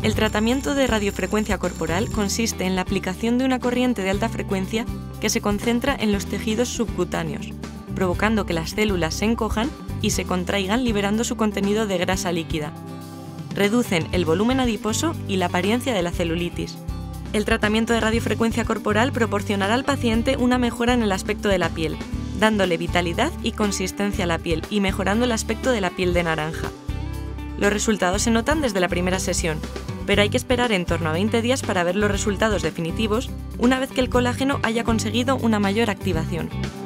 El tratamiento de radiofrecuencia corporal consiste en la aplicación de una corriente de alta frecuencia que se concentra en los tejidos subcutáneos, provocando que las células se encojan y se contraigan liberando su contenido de grasa líquida. Reducen el volumen adiposo y la apariencia de la celulitis. El tratamiento de radiofrecuencia corporal proporcionará al paciente una mejora en el aspecto de la piel, dándole vitalidad y consistencia a la piel y mejorando el aspecto de la piel de naranja. Los resultados se notan desde la primera sesión, pero hay que esperar en torno a 20 días para ver los resultados definitivos una vez que el colágeno haya conseguido una mayor activación.